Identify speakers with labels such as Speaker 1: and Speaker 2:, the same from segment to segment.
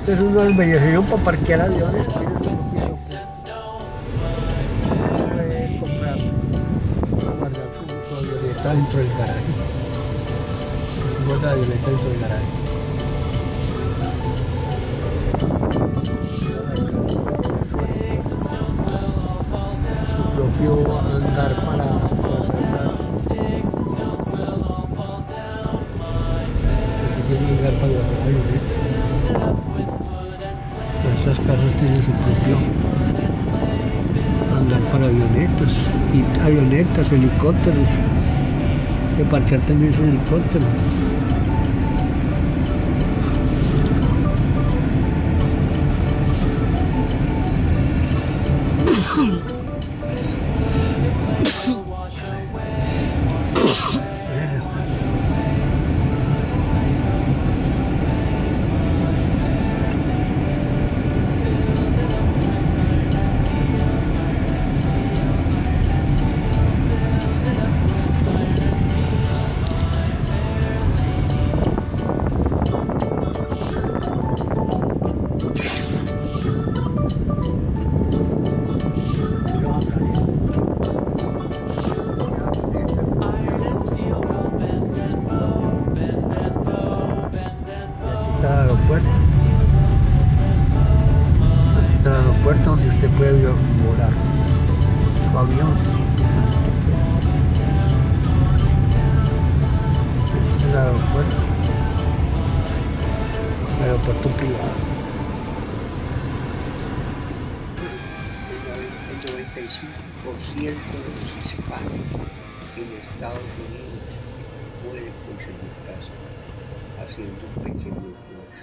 Speaker 1: Esto es una embellecimiento para parquear aviones. Puede comprar, guardar su avioneta dentro del garaje. Guarda la avioneta dentro del garaje. Su propio hangar para guardar tiene un hangar para guardar avionetas. Estas casas tienen su propio hangar para avionetas, y avionetas, helicópteros, que parquear también su helicóptero. Donde usted puede volar su avión. Este es el aeropuerto privado.
Speaker 2: El 95% de los hispanos en Estados Unidos pueden conseguir casa haciendo un pequeño esfuerzo.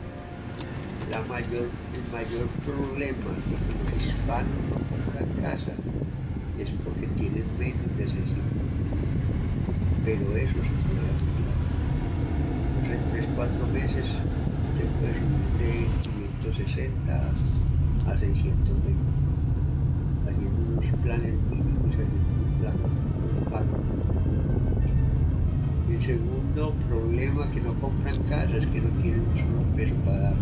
Speaker 2: El mayor problema de que los hispanos no compran casa es porque tienen menos de 600. Pero eso se puede arreglar. Pues en 3-4 meses usted puede subir de 560 a 620, haciendo unos planes mínimos y haciendo un plan pago. El segundo problema que no compran casa es que no tienen un solo peso para dar.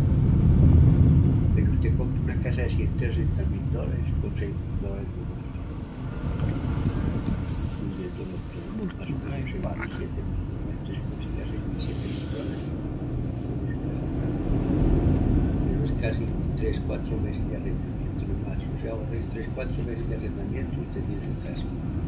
Speaker 2: Pero usted compra una casa de $160.000 con $6.000 más. Subiendo los precios, más o menos $6.000, $7.000, entonces consigue $6.000, $7.000. Pero es casi 3-4 meses de arrendamiento nomás. O sea, ahora en 3-4 meses de arrendamiento usted tiene su casa.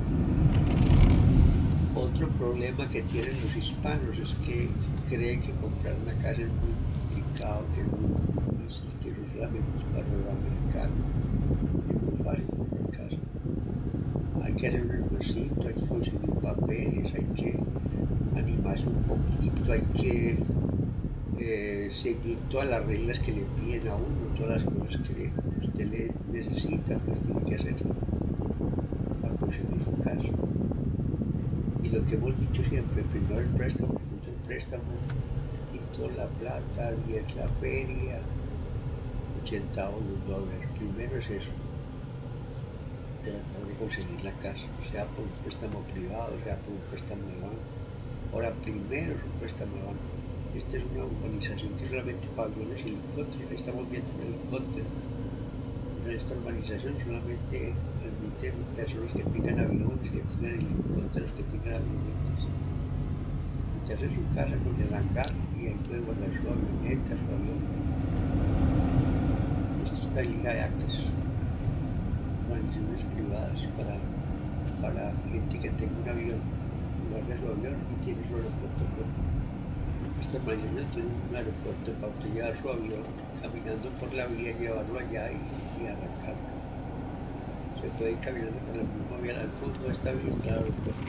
Speaker 2: Otro problema que tienen los hispanos es que creen que comprar una casa es muy complicado, que es muy difícil, que no solamente es para los americanos, es muy fácil comprar casa. Hay que hacer un esfuerzo, hay que conseguir papeles, hay que animarse un poquito, hay que seguir todas las reglas que le piden a uno, todas las cosas que usted le necesita, pues tiene que hacerlo para conseguir su casa. Y lo que hemos dicho siempre, primero el préstamo, segundo el préstamo, quinto la plata, 10 la feria, 80 los dólares. Primero es eso, tratar de conseguir la casa, sea por un préstamo privado, sea por un préstamo de banco. Ahora, primero es un préstamo de banco. Esta es una urbanización que es solamente para aviones y helicópteros. Estamos viendo un helicóptero. En esta urbanización solamente permiten personas que tengan aviones, que tengan helicópteros, que tengan avionetas. Usted hace su casa con el hangar y ahí puede guardar su avioneta, su avión. Esto está en Liga de Acres, urbanizaciones privadas para gente que tenga un avión, guarda su avión y tiene su aeropuerto propio. Esta urbanización tiene un aeropuerto para usted llevar su avión caminando por la vía, llevarlo allá y arrancarlo. Se puede ir caminando por la misma vía al fondo de esta vía del aeropuerto.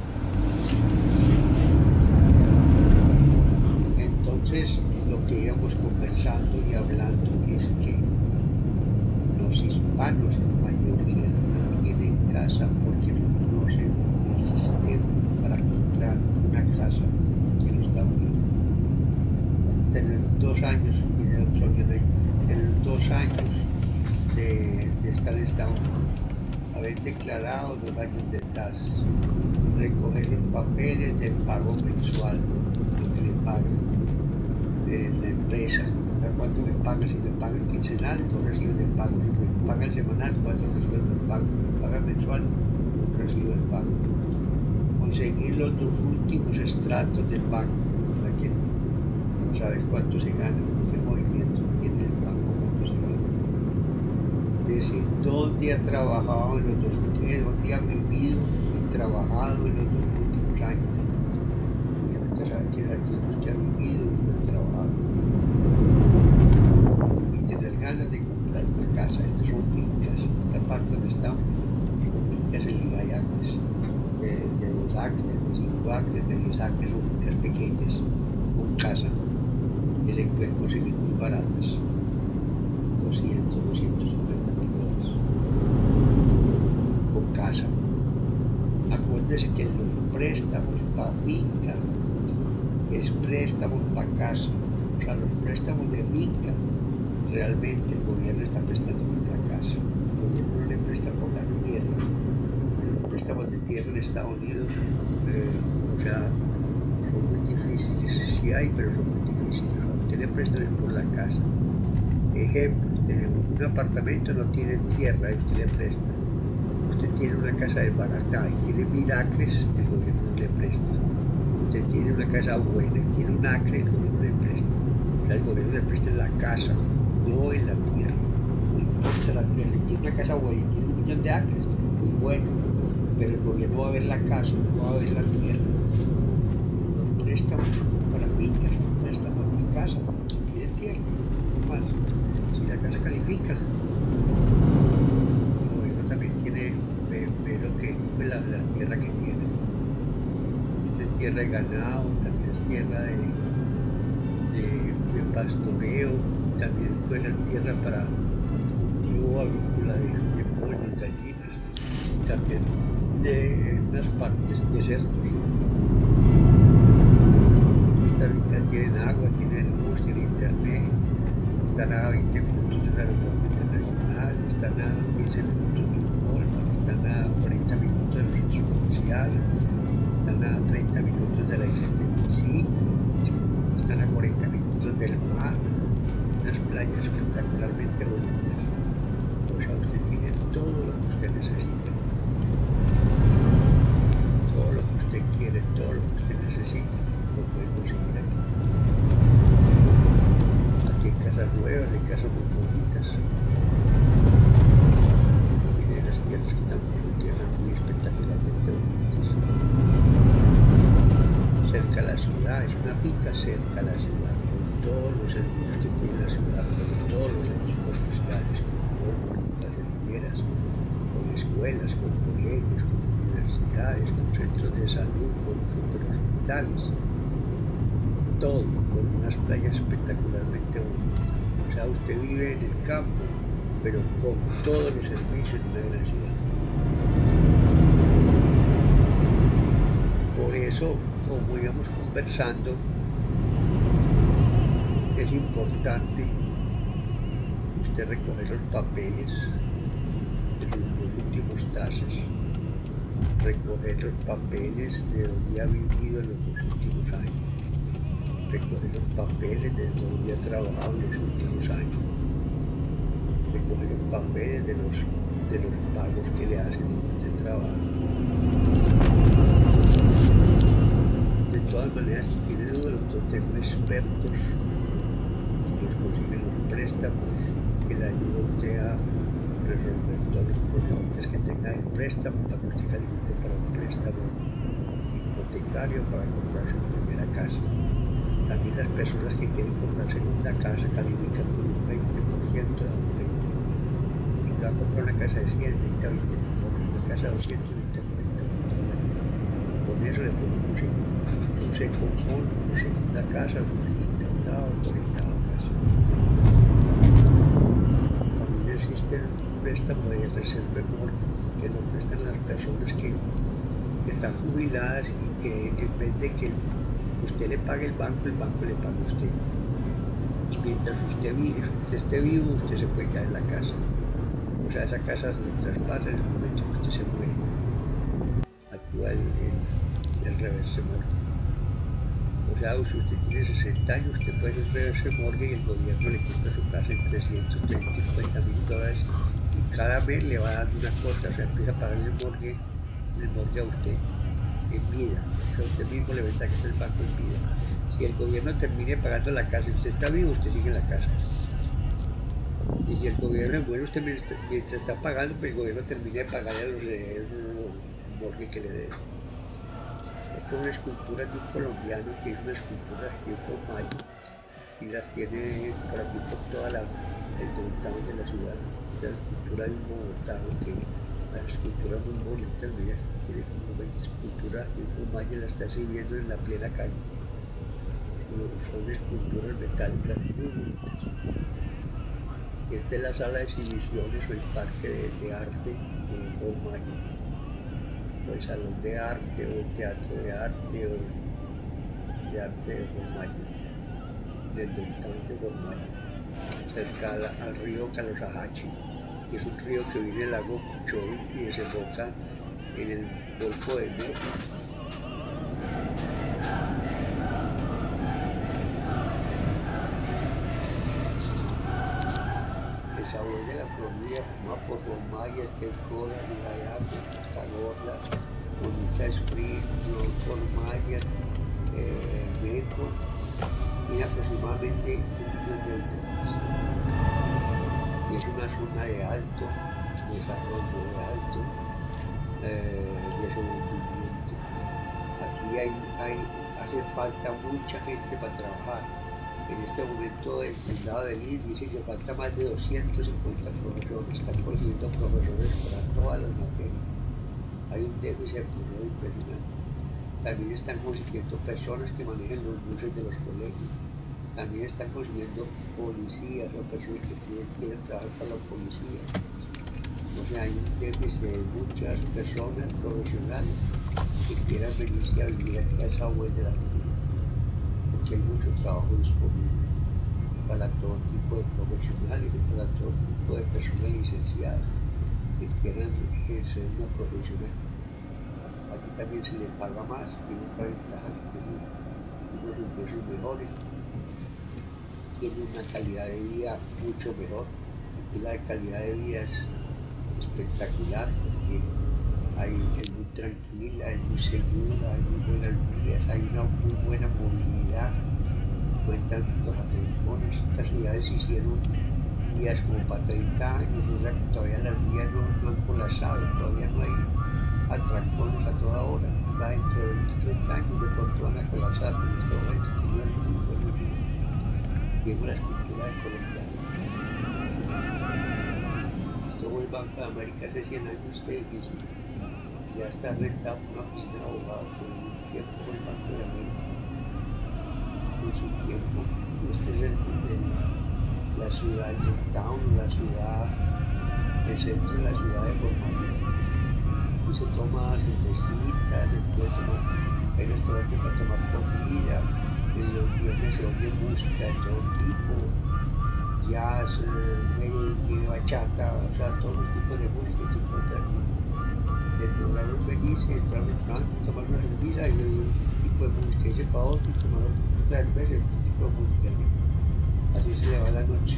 Speaker 2: Entonces, lo que íbamos conversando y hablando es que los hispanos en mayoría no tienen casa porque no conocen el sistema para comprar una casa en los Estados Unidos. Tener 2 años, tener 2 años de estar en Estados Unidos, haber declarado 2 años de tasas, recoger los papeles del pago mensual, lo que le pagan la empresa, la cuánto me pagan. Si me pagan quincenal, 2 recibos de pago. Si me pagan semanal, 4 recibos de pago. Si me pagan mensual, 1 recibo de pago. Conseguir los 2 últimos estratos del banco, para que saber cuánto se gana, qué movimiento tiene el banco, cuánto se gana. Decir dónde ha trabajado en los 2 últimos, dónde ha vivido y trabajado en los 2 últimos años. Obviamente saber que usted ha vivido y trabajado. Y tener ganas de comprar una casa. Estas son fincas, esta parte donde estamos, son fincas en Ligayacres, de 2 acres, de 5 acres, de 10 acres, son fincas pequeñas, con casa, que se pueden conseguir muy baratas, 200, 250 mil dólares, con casa. Acuérdense que los préstamos para finca es préstamos para casa, o sea, los préstamos de finca, realmente el gobierno está prestando por la casa, el gobierno no le presta por la tierra. Los préstamos de tierra en Estados Unidos, o sea, son muy difíciles, sí hay, pero son muy difíciles. A usted le prestan por la casa. Ejemplo, tenemos un apartamento, no tiene tierra y usted le presta. Usted tiene una casa desbaratada y tiene 1000 acres, el gobierno no le presta. Usted tiene una casa buena y tiene 1 acre, el gobierno le presta. O sea, el gobierno le presta en la casa, no en la tierra. No importa la tierra, y tiene una casa buena y tiene 1 millón de acres, muy bueno. Pero el gobierno va a ver la casa, no va a ver la tierra. Los préstamos para fincas, los préstamos de casa, si tiene tierra, no más. Si la casa califica, el gobierno también tiene, ve lo que, pues la tierra que tiene. Esta es tierra de ganado, también es tierra de pastoreo, también puede ser tierra para cultivo avícola de pollos, gallinas, y también de unas partes, desiertos. Estas fincas tienen agua, tienen luz, tienen internet, están a 20 minutos de un aeropuerto internacional, están a 15 minutos de un Walmart, están a 40 minutos de los centros comerciales, están a 30 minutos de la I-75, están a 40 minutos del mar, unas playas espectacularmente bonitas. O sea, usted tiene todo lo que usted necesita aquí. Todo lo que usted quiere, todo lo que usted necesita, lo puede conseguir aquí. Aquí hay casas nuevas, hay casas muy bonitas. Miren las tierras que están, son tierras muy espectacularmente bonitas. Cerca a la ciudad, es una finca cerca a la ciudad, con todos los servicios que tiene la ciudad, con todos los centros comerciales, con gasolineras, con escuelas, con colegios, con universidades, con centros de salud, con superhospitales, todo, con unas playas espectacularmente bonitas. O sea, usted vive en el campo, pero con todos los servicios de una gran ciudad. Por eso, como íbamos conversando, es importante usted recoger los papeles de sus 2 últimos taxes, recoger los papeles de donde ha vivido en los 2 últimos años, recoger los papeles de donde ha trabajado en los últimos años, recoger los papeles de los pagos que le hacen donde usted trabaja. De todas maneras, si tiene dudas, nosotros tenemos expertos que nos consiguen los préstamos y que le ayuda a usted a resolver todos los problemas que tenga el préstamo para que usted califique para un préstamo hipotecario para comprar su primera casa. También las personas que quieren comprar segunda casa califican con un 20% de un crédito. Si va a comprar una casa de 100, necesita 20 mil dólares, una casa de 200, necesita 40 mil dólares. Con eso le podemos conseguir su second home, su segunda casa, su quinta, octava o 40ª casa. También existe un préstamo de reserva mortgage que lo prestan las personas que están jubiladas y que en vez de que usted le pague el banco le paga a usted. Mientras usted esté vivo, usted se puede quedar en la casa. O sea, esa casa se le traspasa en el momento que usted se muere. Actúa el reverse mortgage. O sea, si usted tiene 60 años, usted puede ver ese morgue y el gobierno le compra su casa en 350.000 dólares y cada mes le va dando una cuota, o sea, empieza a pagar el morgue a usted en vida. O sea, usted mismo le vende que el banco en vida. Si el gobierno termine pagando la casa y usted está vivo, usted sigue en la casa. Y si el gobierno es bueno, usted mientras está pagando, pues el gobierno termine de pagarle a los herederos el morgue que le debe. Esta es una escultura de un colombiano que hizo una escultura aquí en Mayo y las tiene por aquí por toda el downtown de la ciudad. La escultura de un bogotano que la escultura muy bonita, mira, tiene como 20 esculturas aquí en Mayo y la está exhibiendo en la plena calle. Son esculturas metálicas muy bonitas. Esta es la sala de exhibiciones o el parque de arte de Mayo, o el salón de arte, o el teatro de arte, o de arte de Mayo, del downtown de Mayo, cerca al río Calossahatchee, que es un río que viene del lago Cuchoy y desemboca en el Golfo de México. El sabor de la Florida, formado por Maya, Chaycora, Villayaco, Costa Gorda, Bonita Spring, Fort Myers, Meco, tiene aproximadamente 1 millón de habitantes. Y es una zona de alto desarrollo, de alto desenvolvimiento. Aquí hace falta mucha gente para trabajar. En este momento el condado de Lee dice que falta más de 250 profesores, están consiguiendo profesores para todas las materias. Hay un déficit de profesores impresionante. También están consiguiendo personas que manejen los buses de los colegios. También están consiguiendo policías o personas que quieren trabajar para la policía. O sea, hay un déficit de muchas personas profesionales que quieran venirse a vivir aquí a esa vuelta de la comunidad. Porque hay mucho trabajo disponible para todo tipo de profesionales y para todo tipo de personas licenciadas que quieran ejercer una profesión aquí. Aquí también se les paga más, tiene una ventaja que tiene unos ingresos mejores, tiene una calidad de vida mucho mejor. Aquí la calidad de vida es espectacular porque es muy tranquila, es muy segura, hay muy buenas vías, hay una muy buena movilidad, no hay tantos atrincones. Estas ciudades se hicieron vías como para 30 años, o sea que todavía las vías no han colapsado, todavía no hay atrancones a toda hora. Va dentro de 20 30 años de pronto van a colapsar, pero en este momento tienen muy buenos días. Tiene la escultura de colombiano. Esto fue el Banco de América hace 100 años, este edificio. Ya está rentado por una oficina de abogados por un tiempo por el Banco de América. En su tiempo, este es la ciudad de downtown, el centro de la ciudad de Mayo. Y se toma cervecita, se puede tomar, hay restaurantes para tomar comida, en los viernes se oye música de todo tipo, jazz, merengue, bachata, o sea, todos los tipos de música que se encuentra aquí. El programa es venirse, entrar a un restaurante, tomar una cerveza y oír un tipo de música, irse para otro y tomar otra cerveza, otro tipo de música. Así se le va la noche.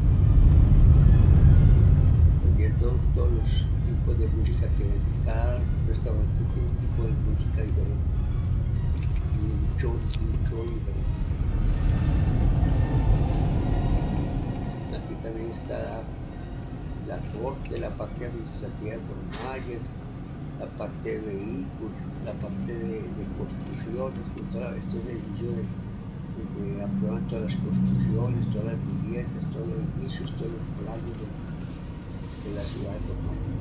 Speaker 2: Oyendo todos los tipos de música que venden. Cada restaurante tiene un tipo de música diferente. Y un show diferente. Aquí también está la corte, la parte administrativa de Fort Myers, la parte de vehículos, la parte de construcciones, todos estos edificios donde aprueban todas las construcciones, todas las viviendas, todos los edificios, todos los planos de la ciudad de Fort Myers.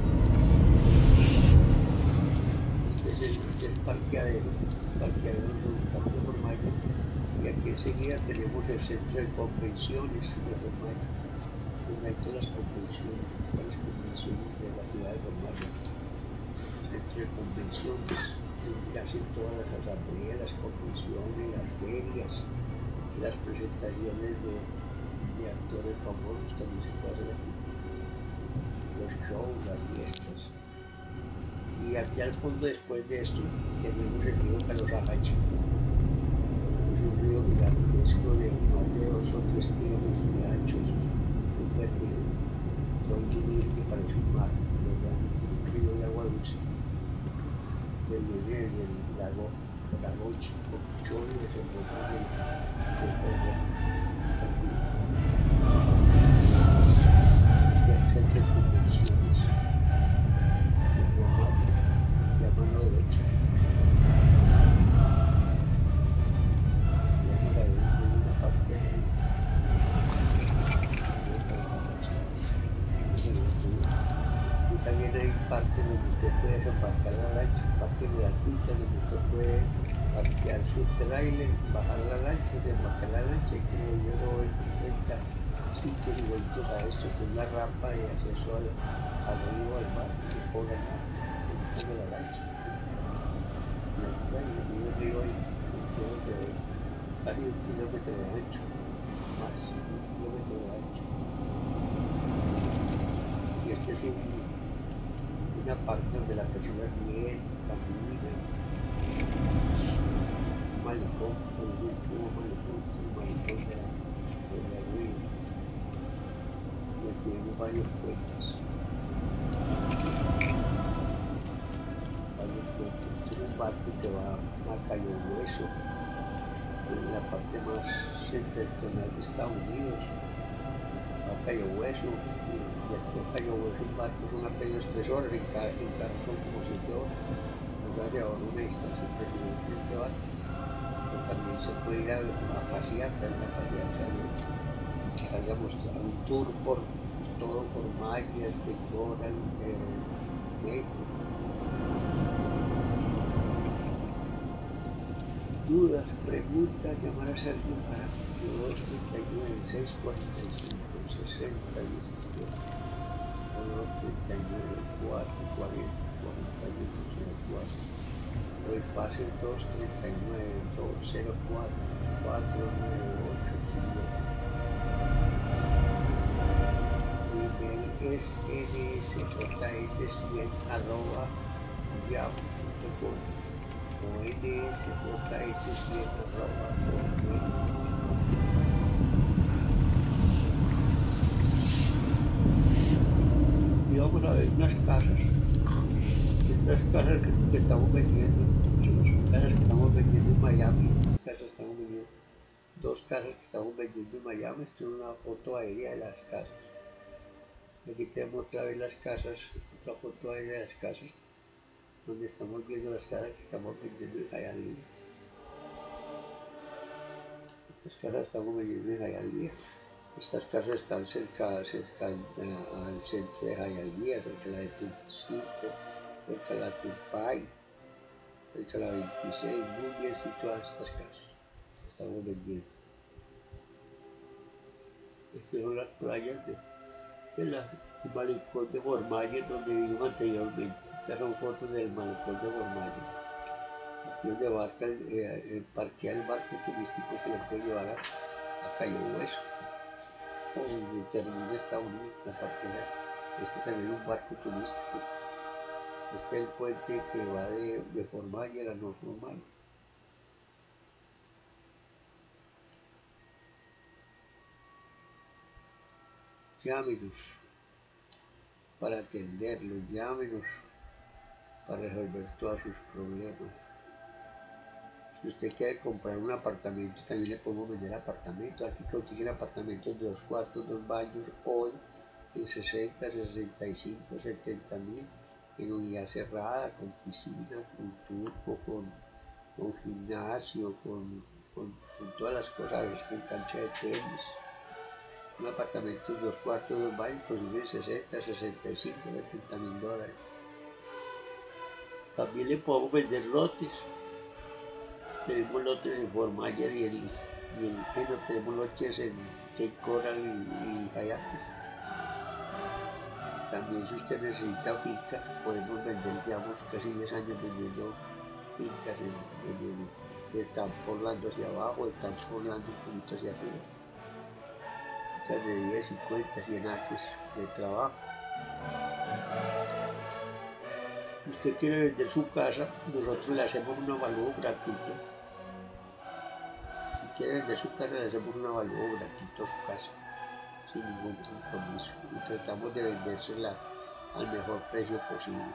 Speaker 2: Este es el parqueadero donde estamos de Fort Myers, y aquí enseguida tenemos el centro de convenciones de Fort Myers, donde hay todas las convenciones, están las convenciones de la ciudad de Fort Myers. Centro de convenciones, donde hacen todas las asambleas, las convenciones, las ferias, las presentaciones de actores famosos también se puede hacer aquí, los shows, las fiestas. Y aquí al fondo, después de esto, tenemos el río Calossahatchee. río gigantesco de más de 2 o 3 kilómetros de ancho, es un super río. Todo el mundo dice que parece un mar, pero realmente es un río de agua dulce que viene del lago Chico y desemboca en el Golfo de México. Aquí está el río. Este es el centro de convenciones de Roma, de a mano derecha. Vamos a ver una parte del río. Aquí también hay partes donde usted puede desembarcar la lancha, partes gratuitas donde usted puede parquear su trailer, bajar la lancha, desembarcar la lancha y como 10 o 20, 30 sitios igualitos a esto, con una rampa de acceso al río, al mar, y no cobran nada, entonces come la lancha. En el trailer, en el río ahí, todo se ve casi 1 kilómetro de ancho, más 1 kilómetro de ancho. Y este es una parte donde las personas vienen, caminan, un malecón, por ejemplo, un malecón del río. Y aquí tenemos varios puentes. Esto es un barco que va a Cayo Hueso, en la parte más septentrional de Estados Unidos. A Cayo Hueso, y aquí a Cayo Hueso en barco son apenas 3 horas, en carro son como 7 horas. Nos va a llevar una distancia impresionante en este barco. Pero también se puede ir a pasear, también a pasear, salga a mostrar un tour por todo, por Maya, Coral, Maple. Dudas, preguntas, llamar a Sergio Jaramillo 239 645 60 17 239 440 41 04 o el pase 239 204 4987. Mi email es nsjs100@yahoo.com o nsjs100@hotmail.com. Y vamos a ver unas casas. Estas casas que estamos vendiendo, son casas que estamos vendiendo en Miami. Estas casas estamos vendiendo, 2 casas que estamos vendiendo en Miami. Esto es una foto aérea de las casas. Aquí tenemos otra vez las casas, otra foto aérea de las casas, donde estamos viendo las casas que estamos vendiendo en Hialeah. Estas casas estamos vendiendo en Hialeah. Estas casas están cerca al centro de Hialeah, cerca de la 75, cerca de la Tupai, cerca de la 26, muy bien situadas estas casas que estamos vendiendo. Estas son las playas del malecón de Fort Myers donde vivimos anteriormente. Estas son fotos del malecón de Fort Myers. Aquí donde parquea el barco turístico que lo puede llevar a Cayo Hueso, o donde termina Estados Unidos, la parte de este también es un barco turístico. Este es el puente que va de Fort Myers a North Fort Myers. Llámenos para atenderlos, llámenos para resolver todos sus problemas. Si usted quiere comprar un apartamento, también le podemos vender apartamentos. Aquí consiguen apartamentos de 2 cuartos, 2 baños, hoy en 60, 65, 70 mil, en unidad cerrada, con piscina, con turco, con gimnasio, con todas las cosas, con cancha de tenis. Un apartamento de 2 cuartos, 2 baños, consiguen 60, 65, 70 mil dólares. También le podemos vender lotes. Tenemos lotes en Fort Myers tenemos lotes en Cape Coral y Hialeah. También si usted necesita fincas, podemos vender, llevamos casi 10 años vendiendo fincas de Tampa Orlando hacia abajo, de Tampa Orlando un poquito hacia arriba. Fincas de 10, 50, 100 acres de trabajo. Si usted quiere vender su casa, nosotros le hacemos un avalúo gratuito. Si quiere vender su casa, le hacemos una avalúo gratuito a su casa, sin ningún compromiso, y tratamos de vendérsela al mejor precio posible.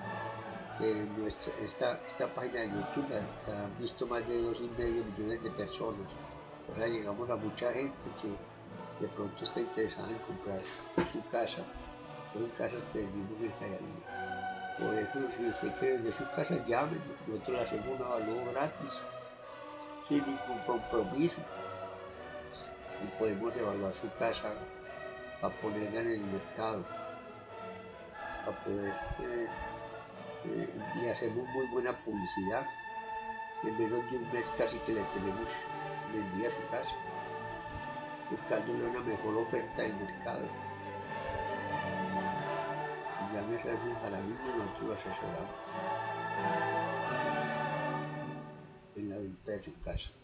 Speaker 2: Esta página de YouTube la han visto más de 2,5 millones de personas. O sea, llegamos a mucha gente que de pronto está interesada en comprar su casa. Entonces, en casas que vendimos en Hialeah. Por eso, si usted quiere vender su casa, llámenos. Nosotros le hacemos un avalúo gratis, sin ningún compromiso. Y podemos evaluar su casa para ponerla en el mercado, para poder y hacemos muy buena publicidad. En menos de un mes casi que le tenemos vendida su casa, buscándole una mejor oferta del mercado. Y ya me Sergio Jaramillo y nosotros lo asesoramos en la venta de su casa.